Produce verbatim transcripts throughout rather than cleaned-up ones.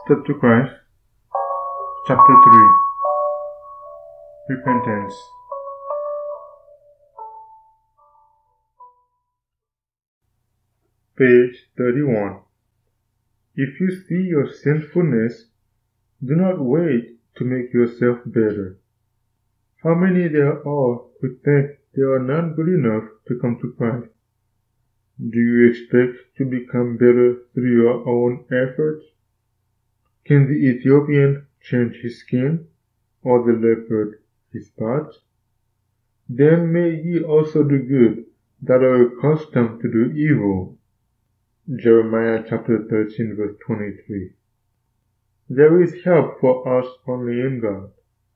Step to Christ, Chapter three, Repentance. Page thirty-one. If you see your sinfulness, do not wait to make yourself better. How many there are who think they are not good enough to come to Christ? Do you expect to become better through your own efforts? Can the Ethiopian change his skin, or the leopard his spots? Then may ye also do good that are accustomed to do evil. Jeremiah chapter thirteen verse twenty-three. There is help for us only in God.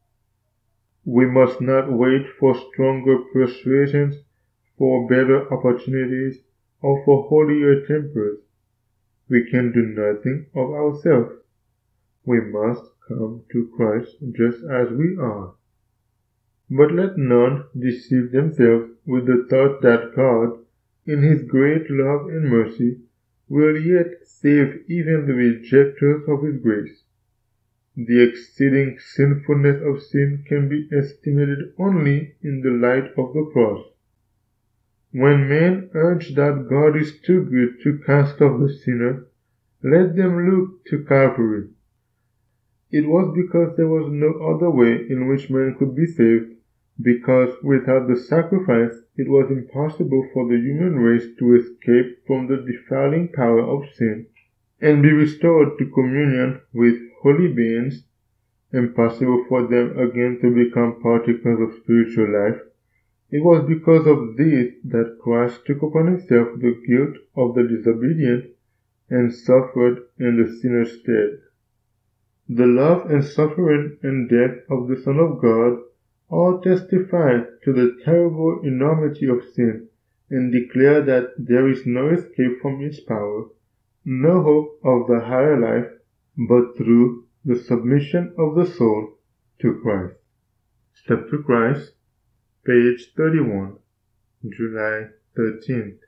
We must not wait for stronger persuasions, for better opportunities, or for holier tempers. We can do nothing of ourselves. We must come to Christ just as we are. But let none deceive themselves with the thought that God, in His great love and mercy, will yet save even the rejectors of His grace. The exceeding sinfulness of sin can be estimated only in the light of the cross. When men urge that God is too good to cast off the sinner, let them look to Calvary. It was because there was no other way in which man could be saved, because without the sacrifice it was impossible for the human race to escape from the defiling power of sin and be restored to communion with holy beings, impossible for them again to become partakers of spiritual life. It was because of this that Christ took upon himself the guilt of the disobedient and suffered in the sinner's stead. The love and suffering and death of the Son of God all testify to the terrible enormity of sin and declare that there is no escape from its power, no hope of the higher life, but through the submission of the soul to Christ. Step to Christ, page thirty-one, July thirteenth.